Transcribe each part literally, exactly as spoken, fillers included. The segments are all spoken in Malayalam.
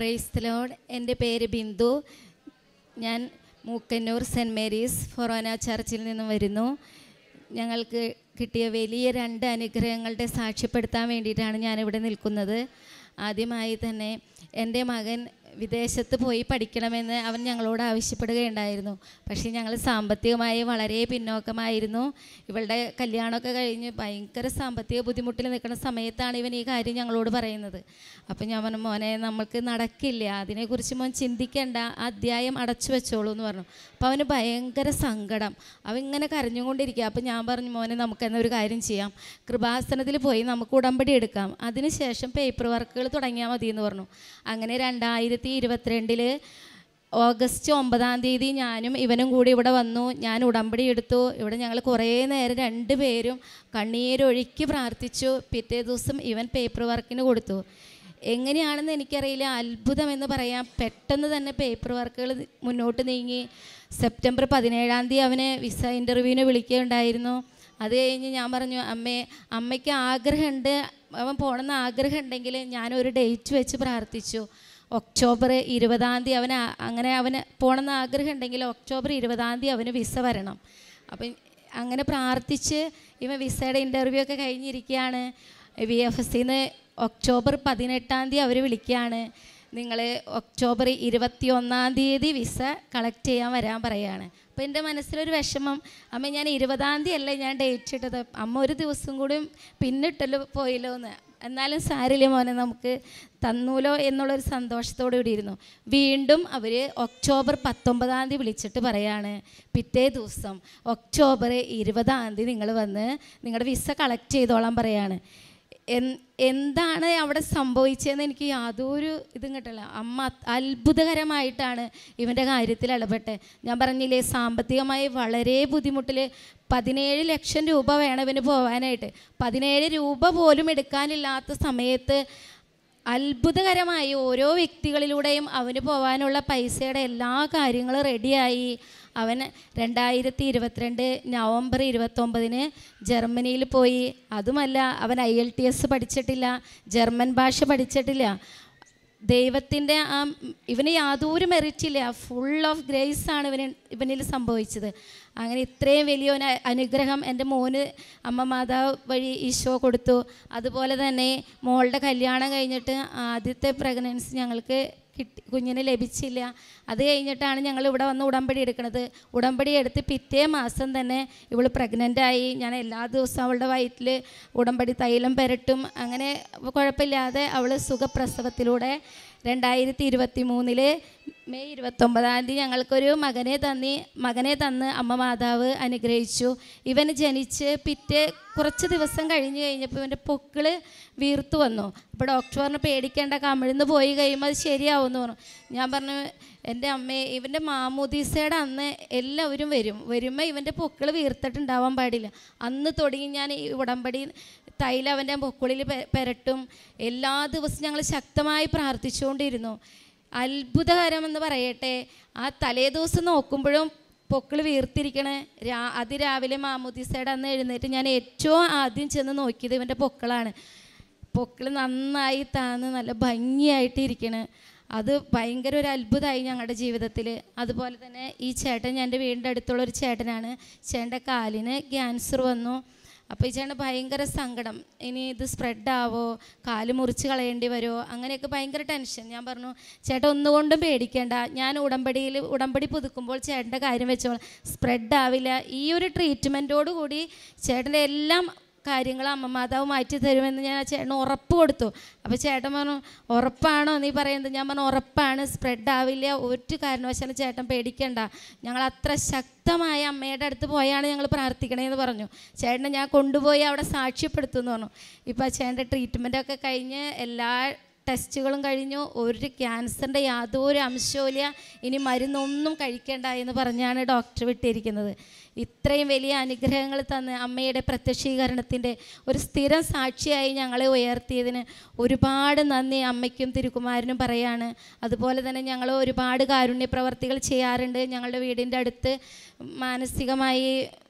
Praise the Lord. എൻ്റെ പേര് ബിന്ദു. ഞാൻ മൂക്കന്നൂർ സെൻറ്റ് മേരീസ് ഫൊറോന ചർച്ചിൽ നിന്നും വരുന്നു. ഞങ്ങൾക്ക് കിട്ടിയ വലിയ രണ്ട് അനുഗ്രഹങ്ങളുടെ സാക്ഷ്യപ്പെടുത്താൻ വേണ്ടിയിട്ടാണ് ഞാനിവിടെ നിൽക്കുന്നത്. ആദ്യമായി തന്നെ എൻ്റെ മകൻ വിദേശത്ത് പോയി പഠിക്കണമെന്ന് അവൻ ഞങ്ങളോട് ആവശ്യപ്പെടുകയുണ്ടായിരുന്നു. പക്ഷേ ഞങ്ങൾ സാമ്പത്തികമായി വളരെ പിന്നോക്കമായിരുന്നു. ഇവളുടെ കല്യാണമൊക്കെ കഴിഞ്ഞ് ഭയങ്കര സാമ്പത്തിക ബുദ്ധിമുട്ടിൽ നിൽക്കുന്ന സമയത്താണ് ഇവൻ ഈ കാര്യം ഞങ്ങളോട് പറയുന്നത്. അപ്പം ഞാൻ പറഞ്ഞു, മോനെ നമ്മൾക്ക് നടക്കില്ല, അതിനെക്കുറിച്ച് മോൻ ചിന്തിക്കേണ്ട, ആ അധ്യായം അടച്ചു വെച്ചോളൂ എന്ന് പറഞ്ഞു. അപ്പോൾ അവന് ഭയങ്കര സങ്കടം, അവൻ ഇങ്ങനെ കരഞ്ഞുകൊണ്ടിരിക്കുക. അപ്പം ഞാൻ പറഞ്ഞു, മോനെ നമുക്കെന്നൊരു കാര്യം ചെയ്യാം, കൃപാസനത്തിൽ പോയി നമുക്ക് ഉടമ്പടി എടുക്കാം, അതിനുശേഷം പേപ്പർ വർക്കുകൾ തുടങ്ങിയാൽ മതി എന്ന് പറഞ്ഞു. അങ്ങനെ രണ്ടായിരത്തി ഇരുപത്തിരണ്ടില് ഓഗസ്റ്റ് ഒമ്പതാം തീയതി ഞാനും ഇവനും കൂടി ഇവിടെ വന്നു. ഞാൻ ഉടമ്പടി എടുത്തു. ഇവിടെ ഞങ്ങൾ കുറേ നേരം രണ്ട് പേരും കണ്ണീരൊഴുക്കി പ്രാർത്ഥിച്ചു. പിറ്റേ ദിവസം ഇവൻ പേപ്പർ വർക്കിന് കൊടുത്തു. എങ്ങനെയാണെന്ന് എനിക്കറിയില്ല, അത്ഭുതമെന്ന് പറയാം. പെട്ടെന്ന് തന്നെ പേപ്പർ വർക്കുകൾ മുന്നോട്ട് നീങ്ങി. സെപ്റ്റംബർ പതിനേഴാം തീയതി അവനെ വിസ ഇൻ്റർവ്യൂവിന് വിളിക്കുകയുണ്ടായിരുന്നു. അത് കഴിഞ്ഞ് ഞാൻ പറഞ്ഞു, അമ്മേ അമ്മയ്ക്ക് ആഗ്രഹമുണ്ട്, അവൻ പോകണമെന്ന് ആഗ്രഹം ഉണ്ടെങ്കിൽ ഞാനൊരു ഡേറ്റ് വെച്ച് പ്രാർത്ഥിച്ചു. ഒക്ടോബർ ഇരുപതാം തീയതി അവന് അങ്ങനെ അവന് പോകണമെന്ന് ആഗ്രഹം ഉണ്ടെങ്കിൽ ഒക്ടോബർ ഇരുപതാം തീയതി അവന് വിസ വരണം. അപ്പം അങ്ങനെ പ്രാർത്ഥിച്ച് ഇവൻ വിസയുടെ ഇൻ്റർവ്യൂ ഒക്കെ കഴിഞ്ഞിരിക്കുകയാണ്. വി എഫ് എസ് സിന്ന് ഒക്ടോബർ പതിനെട്ടാം തീയതി അവർ വിളിക്കുകയാണ്, നിങ്ങൾ ഒക്ടോബർ ഇരുപത്തി ഒന്നാം തീയതി വിസ കളക്ട് ചെയ്യാൻ വരാൻ പറയുകയാണ്. അപ്പോൾ എൻ്റെ മനസ്സിലൊരു വിഷമം, അമ്മ ഞാൻ ഇരുപതാം തീയതി അല്ലേ ഞാൻ ഡേറ്റ് ഇട്ടത്, അമ്മ ഒരു ദിവസം കൂടി പിന്നിട്ടല്ലോ പോയല്ലോ എന്ന്. എന്നാലും സാരില്ല മോനെ, നമുക്ക് തന്നൂലോ എന്നുള്ളൊരു സന്തോഷത്തോടു കൂടി ഇരുന്നു. വീണ്ടും അവർ ഒക്ടോബർ പത്തൊമ്പതാം തീയതി വിളിച്ചിട്ട് പറയാണ്, പിറ്റേ ദിവസം ഒക്ടോബർ ഇരുപതാം തീയതി നിങ്ങൾ വന്ന് നിങ്ങളുടെ വിസ കളക്ട് ചെയ്തോളാൻ പറയാണ്. എന്താണ് അവിടെ സംഭവിച്ചതെന്ന് എനിക്ക് യാതൊരു ഇതും കിട്ടില്ല. അമ്മ അത്ഭുതകരമായിട്ടാണ് ഇവൻ്റെ കാര്യത്തിൽ ഇടപെട്ടെ. ഞാൻ പറഞ്ഞില്ലേ, സാമ്പത്തികമായി വളരെ ബുദ്ധിമുട്ടിൽ പതിനേഴ് ലക്ഷം രൂപ വേണം ഇവന് പോകാനായിട്ട്. പതിനേഴ് രൂപ പോലും എടുക്കാനില്ലാത്ത സമയത്ത് അത്ഭുതകരമായി ഓരോ വ്യക്തികളിലൂടെയും അവന് പോകാനുള്ള പൈസയുടെ എല്ലാ കാര്യങ്ങളും റെഡിയായി. അവൻ രണ്ടായിരത്തി ഇരുപത്തിരണ്ട് നവംബർ ഇരുപത്തൊമ്പതിന് ജർമ്മനിയിൽ പോയി. അതുമല്ല, അവൻ ഐ എൽ ടി എസ് പഠിച്ചിട്ടില്ല, ജർമ്മൻ ഭാഷ പഠിച്ചിട്ടില്ല. ദൈവത്തിൻ്റെ ആ ഇവന് യാതൊരു മെറിറ്റില്ല, ഫുൾ ഓഫ് ഗ്രേസ് ആണ് ഇവന് ഇവനിൽ സംഭവിച്ചത്. അങ്ങനെ ഇത്രയും വലിയൊരു അനുഗ്രഹം എൻ്റെ മോന് അമ്മ മാതാവ് വഴി ഈശോ കൊടുത്തു. അതുപോലെ തന്നെ മോളുടെ കല്യാണം കഴിഞ്ഞിട്ട് ആദ്യത്തെ പ്രഗ്നൻസി ഞങ്ങൾക്ക് കിട്ടി, കുഞ്ഞിന് ലഭിച്ചില്ല. അത് കഴിഞ്ഞിട്ടാണ് ഞങ്ങൾ ഇവിടെ വന്ന് ഉടമ്പടി എടുക്കുന്നത്. ഉടമ്പടി എടുത്ത് പിറ്റേ മാസം തന്നെ ഇവൾ പ്രഗ്നൻ്റായി. ഞാൻ എല്ലാ ദിവസവും അവളുടെ വയറ്റിൽ ഉടമ്പടി തൈലം പുരട്ടും. അങ്ങനെ കുഴപ്പമില്ലാതെ അവൾ സുഖപ്രസവത്തിലൂടെ രണ്ടായിരത്തി ഇരുപത്തി മൂന്നില് മെയ് ഇരുപത്തൊമ്പതാം തീയതി ഞങ്ങൾക്കൊരു മകനെ തന്നി മകനെ തന്ന് അമ്മ മാതാവ് അനുഗ്രഹിച്ചു. ഇവന് ജനിച്ച് പിറ്റേ കുറച്ച് ദിവസം കഴിഞ്ഞ് കഴിഞ്ഞപ്പോൾ ഇവൻ്റെ പൊക്കിൾ വീർത്തു വന്നു. അപ്പോൾ ഡോക്ടർ പറഞ്ഞു, പേടിക്കേണ്ട, കമിഴ്ന്ന് പോയി കഴിയുമ്പോൾ അത് ശരിയാവുമെന്ന് പറഞ്ഞു. ഞാൻ പറഞ്ഞു, എൻ്റെ അമ്മയെ ഇവൻ്റെ മാമോദീസയുടെ അന്ന് എല്ലാവരും വരും വരുമ്പോൾ ഇവൻ്റെ പൊക്കിൾ വീർത്തിട്ടുണ്ടാവാൻ പാടില്ല. അന്ന് തുടങ്ങി ഞാൻ ഈ ഉടമ്പടി തൈലം അവൻ്റെ പൊക്കിളിൽ പെരട്ടും. എല്ലാ ദിവസവും ഞങ്ങൾ ശക്തമായി പ്രാർത്ഥിച്ചുകൊണ്ടിരുന്നു. അത്ഭുതകരമെന്ന് പറയട്ടെ, ആ തലേ ദിവസം നോക്കുമ്പോഴും പൊക്കിൾ വീർത്തിരിക്കണേ. രാ അതിരാവിലെ മാമോദീസയുടെ അന്ന് എഴുന്നേറ്റ് ഞാൻ ഏറ്റവും ആദ്യം ചെന്ന് നോക്കിയത് ഇവൻ്റെ പൊക്കിളാണ്. പൊക്കിൾ നന്നായി താന്ന് നല്ല ഭംഗിയായിട്ട് ഇരിക്കണേ. അത് ഭയങ്കര ഒരു അത്ഭുതമായി ഞങ്ങളുടെ ജീവിതത്തിൽ. അതുപോലെ തന്നെ ഈ ചേട്ടൻ എൻ്റെ വീടിൻ്റെ അടുത്തുള്ളൊരു ചേട്ടനാണ്. ചേട്ടൻ്റെ കാലിന് ക്യാൻസർ വന്നു. അപ്പോൾ ഈ ചേട്ടന് ഭയങ്കര സങ്കടം, ഇനി ഇത് സ്പ്രെഡാവോ, കാല് മുറിച്ച് കളയേണ്ടി വരുമോ, അങ്ങനെയൊക്കെ ഭയങ്കര ടെൻഷൻ. ഞാൻ പറഞ്ഞു, ചേട്ടൻ ഒന്നുകൊണ്ടും പേടിക്കേണ്ട, ഞാൻ ഉടമ്പടിയിൽ ഉടമ്പടി പുതുക്കുമ്പോൾ ചേട്ടൻ്റെ കാര്യം വെച്ചോളാം, സ്പ്രെഡാവില്ല. ഈ ഒരു ട്രീറ്റ്മെൻറ്റോടു കൂടി ചേട്ടൻ്റെ എല്ലാം കാര്യങ്ങൾ അമ്മ മാതാവ് മാറ്റി തരുമെന്ന് ഞാൻ ചേട്ടന് ഉറപ്പ് കൊടുത്തു. അപ്പോൾ ചേട്ടൻ പറഞ്ഞു, ഉറപ്പാണോ നീ പറയുന്നത്? ഞാൻ പറഞ്ഞു, ഉറപ്പാണ്, സ്പ്രെഡ് ആവില്ല, ഒരു കാരണവശാലും ചേട്ടൻ പേടിക്കണ്ട, ഞങ്ങൾ അത്ര ശക്തമായ അമ്മയുടെ അടുത്ത് പോയാണ് ഞങ്ങൾ പ്രാർത്ഥിക്കണേന്ന് പറഞ്ഞു. ചേട്ടനെ ഞാൻ കൊണ്ടുപോയി അവിടെ സാക്ഷ്യപ്പെടുത്തുമെന്ന് പറഞ്ഞു. ഇപ്പോൾ ചേട്ടൻ്റെ ട്രീറ്റ്മെൻറ്റൊക്കെ കഴിഞ്ഞ് എല്ലാ ടെസ്റ്റുകളും കഴിഞ്ഞു. ഒരു ക്യാൻസറിൻ്റെ യാതൊരു അംശവുമില്ല, ഇനി മരുന്നൊന്നും കഴിക്കേണ്ട എന്ന് പറഞ്ഞാണ് ഡോക്ടർ വിട്ടിരിക്കുന്നത്. ഇത്രയും വലിയ അനുഗ്രഹങ്ങൾ തന്ന് അമ്മയുടെ പ്രത്യക്ഷീകരണത്തിൻ്റെ ഒരു സ്ഥിരം സാക്ഷിയായി ഞങ്ങളെ ഉയർത്തിയതിന് ഒരുപാട് നന്ദി അമ്മയ്ക്കും തിരുക്കുമാരനും പറയാണ്. അതുപോലെ തന്നെ ഞങ്ങൾ ഒരുപാട് കാരുണ്യ പ്രവർത്തികൾ ചെയ്യാറുണ്ട്. ഞങ്ങളുടെ വീടിൻ്റെ അടുത്ത് മാനസികമായി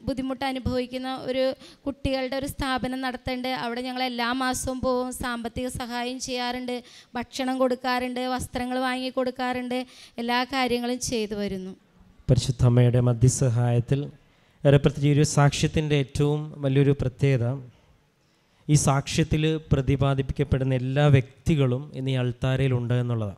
ബുദ്ധിമുട്ട് അനുഭവിക്കുന്ന ഒരു കുട്ടികളുടെ ഒരു സ്ഥാപനം നടത്തേണ്ടത്. അവിടെ ഞങ്ങൾ എല്ലാ മാസവും പോവും, സാമ്പത്തിക സഹായം ചെയ്യാറുണ്ട്, ഭക്ഷണം കൊടുക്കാറുണ്ട്, വസ്ത്രങ്ങൾ വാങ്ങി കൊടുക്കാറുണ്ട്, എല്ലാ കാര്യങ്ങളും ചെയ്തു വരുന്നു. പരിശുദ്ധ അമ്മയുടെ മധ്യസഹായത്തിൽ ഏറെ പ്രത്യേകിച്ച് ഒരു സാക്ഷ്യത്തിൻ്റെ ഏറ്റവും വലിയൊരു പ്രത്യേകത, ഈ സാക്ഷ്യത്തിൽ പ്രതിപാദിപ്പിക്കപ്പെടുന്ന എല്ലാ വ്യക്തികളും ഇന്ന് ഈ അൾത്താരയിലുണ്ട് എന്നുള്ളതാണ്.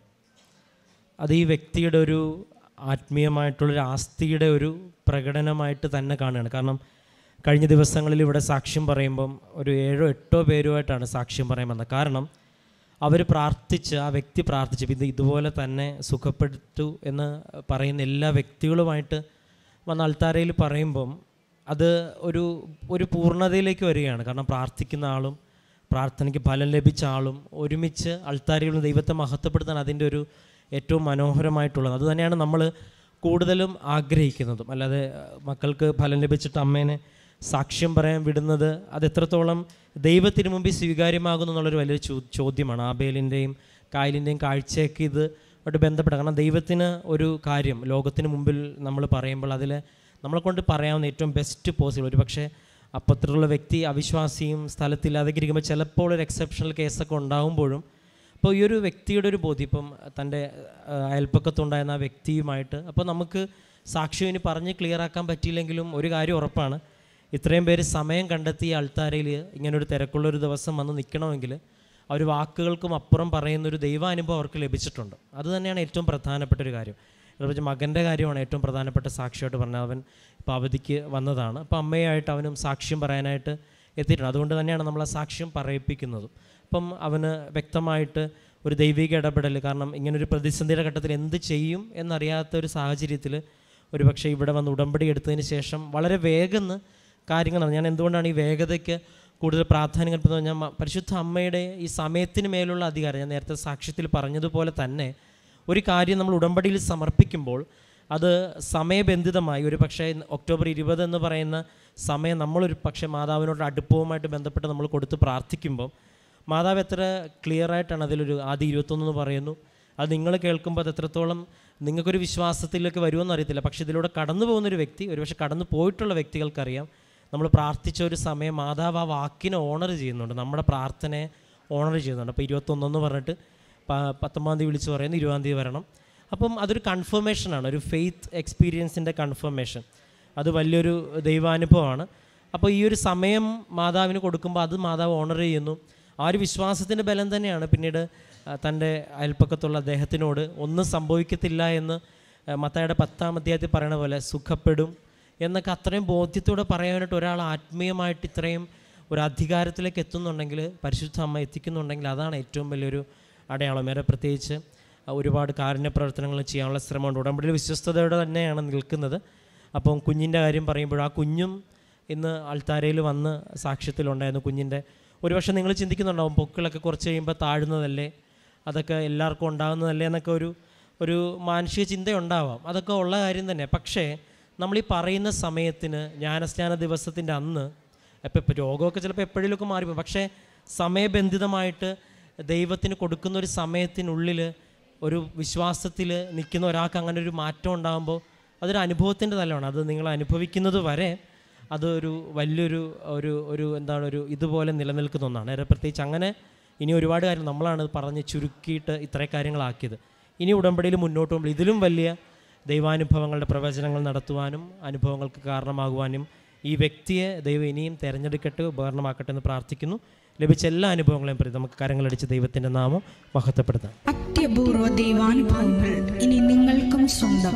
അത് ഈ വ്യക്തിയുടെ ഒരു ആത്മീയമായിട്ടുള്ളൊരു ആസ്തിയുടെ ഒരു പ്രകടനമായിട്ട് തന്നെ കാണുകയാണ്. കാരണം കഴിഞ്ഞ ദിവസങ്ങളിൽ ഇവിടെ സാക്ഷ്യം പറയുമ്പം ഒരു ഏഴോ എട്ടോ പേരുമായിട്ടാണ് സാക്ഷ്യം പറയാൻ വന്നത്. കാരണം അവർ പ്രാർത്ഥിച്ച്, ആ വ്യക്തി പ്രാർത്ഥിച്ച് ഇത് ഇതുപോലെ തന്നെ സുഖപ്പെട്ടു എന്ന് പറയുന്ന എല്ലാ വ്യക്തികളുമായിട്ട് വന്ന അൾത്താരയിൽ പറയുമ്പം അത് ഒരു ഒരു പൂർണ്ണതയിലേക്ക് വരികയാണ്. കാരണം പ്രാർത്ഥിക്കുന്ന ആളും പ്രാർത്ഥനയ്ക്ക് ഫലം ലഭിച്ച ആളും ഒരുമിച്ച് അൾത്താരയിൽ ദൈവത്തെ മഹത്വപ്പെടുത്താൻ അതിൻ്റെ ഒരു ഏറ്റവും മനോഹരമായിട്ടുള്ളത്. അതുതന്നെയാണ് നമ്മൾ കൂടുതലും ആഗ്രഹിക്കുന്നതും. അല്ലാതെ മക്കൾക്ക് ഫലം ലഭിച്ചിട്ട് അമ്മേനെ സാക്ഷ്യം പറയാൻ വിടുന്നത് അത് എത്രത്തോളം ദൈവത്തിന് മുമ്പിൽ സ്വീകാര്യമാകുന്നു എന്നുള്ളൊരു വലിയൊരു ചോ ചോദ്യമാണ്. ആബേലിൻ്റെയും കായലിൻ്റെയും കാഴ്ചയൊക്കെ ഇത് ആയിട്ട് ബന്ധപ്പെട്ട. കാരണം ദൈവത്തിന് ഒരു കാര്യം ലോകത്തിന് മുമ്പിൽ നമ്മൾ പറയുമ്പോൾ അതിൽ നമ്മളെ കൊണ്ട് പറയാവുന്ന ഏറ്റവും ബെസ്റ്റ് പോസിബിൾ, ഒരു പക്ഷേ അപ്പത്തിലുള്ള വ്യക്തി അവിശ്വാസിയും സ്ഥലത്തില്ലാതെ ഇരിക്കുമ്പോൾ ചിലപ്പോൾ ഒരു എക്സെപ്ഷണൽ കേസൊക്കെ ഉണ്ടാകുമ്പോഴും അപ്പോൾ ഈ ഒരു വ്യക്തിയുടെ ഒരു ബോധ്യം, ഇപ്പം തൻ്റെ അയൽപ്പക്കത്തുണ്ടായിരുന്ന ആ വ്യക്തിയുമായിട്ട് അപ്പോൾ നമുക്ക് സാക്ഷ്യം ഇനി പറഞ്ഞ് ക്ലിയറാക്കാൻ പറ്റിയില്ലെങ്കിലും ഒരു കാര്യം ഉറപ്പാണ്, ഇത്രയും പേര് സമയം കണ്ടെത്തി അൾത്താരയിൽ ഇങ്ങനൊരു തിരക്കുള്ളൊരു ദിവസം വന്ന് നിൽക്കണമെങ്കിൽ ആ ഒരു വാക്കുകൾക്കും അപ്പുറം പറയുന്നൊരു ദൈവാനുഭവം അവർക്ക് ലഭിച്ചിട്ടുണ്ട്. അത് തന്നെയാണ് ഏറ്റവും പ്രധാനപ്പെട്ട ഒരു കാര്യം. അതുപോലെ മകൻ്റെ കാര്യമാണ് ഏറ്റവും പ്രധാനപ്പെട്ട സാക്ഷ്യമായിട്ട് പറഞ്ഞത്. അവൻ ഇപ്പോൾ അവധിക്ക് വന്നതാണ്, അപ്പോൾ അമ്മയായിട്ട് അവനും സാക്ഷ്യം പറയാനായിട്ട് എത്തിയിട്ടുണ്ട്. അതുകൊണ്ട് തന്നെയാണ് നമ്മൾ ആ സാക്ഷ്യം പറയിപ്പിക്കുന്നതും. അപ്പം അവന് വ്യക്തമായിട്ട് ഒരു ദൈവിക ഇടപെടൽ, കാരണം ഇങ്ങനൊരു പ്രതിസന്ധിയുടെ ഘട്ടത്തിൽ എന്ത് ചെയ്യും എന്നറിയാത്ത ഒരു സാഹചര്യത്തിൽ ഒരു പക്ഷേ ഇവിടെ വന്ന് ഉടമ്പടി എടുത്തതിന് ശേഷം വളരെ വേഗം കാര്യങ്ങളാണ്. ഞാൻ എന്തുകൊണ്ടാണ് ഈ വേഗതയ്ക്ക് കൂടുതൽ പ്രാധാന്യം കൽപ്പിക്കുന്നത് പറഞ്ഞാൽ, പരിശുദ്ധ അമ്മയുടെ ഈ സമയത്തിന് മേലുള്ള അധികാരം, ഞാൻ നേരത്തെ സാക്ഷ്യത്തിൽ പറഞ്ഞതുപോലെ തന്നെ ഒരു കാര്യം നമ്മൾ ഉടമ്പടിയിൽ സമർപ്പിക്കുമ്പോൾ അത് സമയബന്ധിതമായി, ഒരു പക്ഷേ ഒക്ടോബർ ഇരുപത് എന്ന് പറയുന്ന സമയം നമ്മളൊരു പക്ഷേ മാതാവിനോട് അടുപ്പവുമായിട്ട് ബന്ധപ്പെട്ട് നമ്മൾ കൊടുത്ത് പ്രാർത്ഥിക്കുമ്പോൾ മാതാവ് എത്ര ക്ലിയറായിട്ടാണ് അതിലൊരു ആദ്യം ഇരുപത്തൊന്ന് പറയുന്നു. അത് നിങ്ങൾ കേൾക്കുമ്പോൾ അത് എത്രത്തോളം നിങ്ങൾക്കൊരു വിശ്വാസത്തിലേക്ക് വരുമെന്ന് അറിയത്തില്ല. പക്ഷേ ഇതിലൂടെ കടന്നു പോകുന്നൊരു വ്യക്തി, ഒരുപക്ഷെ കടന്നു പോയിട്ടുള്ള വ്യക്തികൾക്കറിയാം നമ്മൾ പ്രാർത്ഥിച്ച ഒരു സമയം മാതാവ് ആ വാക്കിനെ ഓണർ ചെയ്യുന്നുണ്ട്, നമ്മുടെ പ്രാർത്ഥനയെ ഓണർ ചെയ്യുന്നുണ്ട്. അപ്പോൾ ഇരുപത്തൊന്നെന്ന് പറഞ്ഞിട്ട് പത്തൊമ്പതാം തീയതി വിളിച്ച് പറയുന്നത് ഇരുപതാം തീയതി വരണം. അപ്പം അതൊരു കൺഫർമേഷനാണ്, ഒരു ഫെയ്ത്ത് എക്സ്പീരിയൻസിൻ്റെ കൺഫർമേഷൻ. അത് വലിയൊരു ദൈവാനുഭവമാണ്. അപ്പോൾ ഈ ഒരു സമയം മാതാവിന് കൊടുക്കുമ്പോൾ അത് മാതാവ് ഓണർ ചെയ്യുന്നു. ആ ഒരു വിശ്വാസത്തിൻ്റെ ബലം തന്നെയാണ് പിന്നീട് തൻ്റെ അയൽപ്പക്കത്തുള്ള അദ്ദേഹത്തിനോട് ഒന്നും സംഭവിക്കത്തില്ല എന്ന് മത്തായിയുടെ പത്താം അധ്യായത്തിൽ പറയണ പോലെ സുഖപ്പെടും എന്നൊക്കെ അത്രയും ബോധ്യത്തോടെ പറയാനായിട്ട് ഒരാൾ ആത്മീയമായിട്ട് ഇത്രയും ഒരു അധികാരത്തിലേക്ക് എത്തുന്നുണ്ടെങ്കിൽ, പരിശുദ്ധ അമ്മ എത്തിക്കുന്നുണ്ടെങ്കിൽ അതാണ് ഏറ്റവും വലിയൊരു അടയാളം. വേറെ പ്രത്യേകിച്ച് ഒരുപാട് കാരുണ്യ പ്രവർത്തനങ്ങൾ ചെയ്യാനുള്ള ശ്രമമുണ്ട്. ഉടമ്പടിയിൽ വിശ്വസ്തയോടെ തന്നെയാണ് നിൽക്കുന്നത്. അപ്പം കുഞ്ഞിൻ്റെ കാര്യം പറയുമ്പോൾ ആ കുഞ്ഞും ഇന്ന് അൾത്താരയിൽ വന്ന് സാക്ഷ്യത്തിലുണ്ടായിരുന്നു. കുഞ്ഞിൻ്റെ ഒരുപക്ഷെ നിങ്ങൾ ചിന്തിക്കുന്നുണ്ടാവും, പൊക്കിളൊക്കെ കുറച്ച് കഴിയുമ്പോൾ താഴുന്നതല്ലേ, അതൊക്കെ എല്ലാവർക്കും ഉണ്ടാകുന്നതല്ലേ എന്നൊക്കെ ഒരു ഒരു മാനുഷിക ചിന്തയുണ്ടാവാം. അതൊക്കെ ഉള്ള കാര്യം തന്നെ. പക്ഷേ നമ്മളീ പറയുന്ന സമയത്തിന് ജ്ഞാനസ്നാന ദിവസത്തിൻ്റെ അന്ന് ഇപ്പോൾ ഇപ്പോൾ രോഗമൊക്കെ ചിലപ്പോൾ എപ്പോഴേലൊക്കെ മാറിപ്പോകും, പക്ഷേ സമയബന്ധിതമായിട്ട് ദൈവത്തിന് കൊടുക്കുന്ന ഒരു സമയത്തിനുള്ളിൽ ഒരു വിശ്വാസത്തിൽ നിൽക്കുന്ന ഒരാൾക്ക് അങ്ങനെ ഒരു മാറ്റം ഉണ്ടാകുമ്പോൾ അതൊരു അനുഭവത്തിൻ്റെ തലമാണ്. അത് നിങ്ങൾ അനുഭവിക്കുന്നത് വരെ അതൊരു വലിയൊരു ഒരു ഒരു എന്താണ് ഒരു ഇതുപോലെ നിലനിൽക്കുന്ന ഒന്നാണ്. ഏറെ പ്രത്യേകിച്ച് അങ്ങനെ ഇനി ഒരുപാട് കാര്യം നമ്മളാണ് പറഞ്ഞ് ചുരുക്കിയിട്ട് ഇത്രയും കാര്യങ്ങളാക്കിയത്. ഇനി ഉടമ്പടിയിൽ മുന്നോട്ട് പോകുമ്പോൾ ഇതിലും വലിയ ദൈവാനുഭവങ്ങളുടെ പ്രവചനങ്ങൾ നടത്തുവാനും അനുഭവങ്ങൾക്ക് കാരണമാകുവാനും ഈ വ്യക്തിയെ ദൈവം ഇനിയും തിരഞ്ഞെടുക്കട്ടെ, ഉപകരണമാക്കട്ടെ എന്ന് പ്രാർത്ഥിക്കുന്നു. ലഭിച്ച എല്ലാ അനുഭവങ്ങളെയും പ്രതി നമുക്ക് കരങ്ങളടിച്ച് ദൈവത്തിൻ്റെ നാമം മഹത്വപ്പെടുത്താം. അത്യപൂർവ ദൈവാനുഭവങ്ങൾ ഇനി നിങ്ങൾക്കും സ്വന്തം.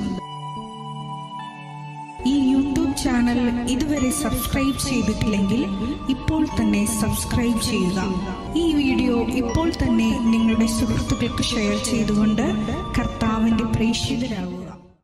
ഈ യൂട്യൂബ് ചാനൽ ഇതുവരെ സബ്സ്ക്രൈബ് ചെയ്തിട്ടില്ലെങ്കിൽ ഇപ്പോൾ തന്നെ സബ്സ്ക്രൈബ് ചെയ്യുക. ഈ വീഡിയോ ഇപ്പോൾ തന്നെ നിങ്ങളുടെ സുഹൃത്തുക്കൾക്ക് ഷെയർ ചെയ്തുകൊണ്ട് കർത്താവിൻ്റെ പ്രേക്ഷിതരാകുക.